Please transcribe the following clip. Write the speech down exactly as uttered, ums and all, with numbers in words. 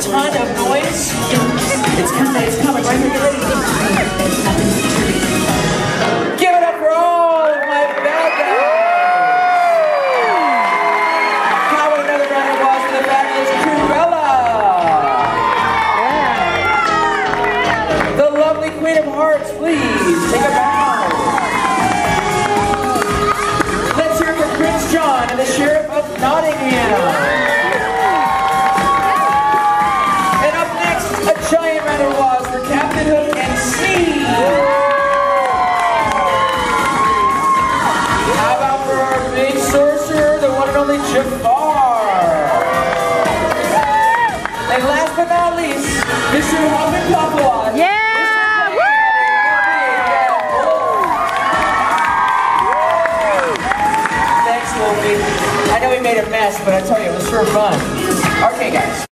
ton of noise. It's coming, it's coming, right here, get ready. Give it up for all of my bad guys. How about another round of applause for the fabulous Cruella? Yeah. The lovely Queen of Hearts, please, take a bow. Let's hear it for Prince John and the Sheriff of Nottingham. Giant round of applause for Captain Hook and Sneed. How about for our big sorcerer, the one and only Jafar? And last but not least, Mister Muhammad Papawaz. Yeah! Thanks, Wolfie. I know we made a mess, but I tell you, it was sure fun. Okay, guys.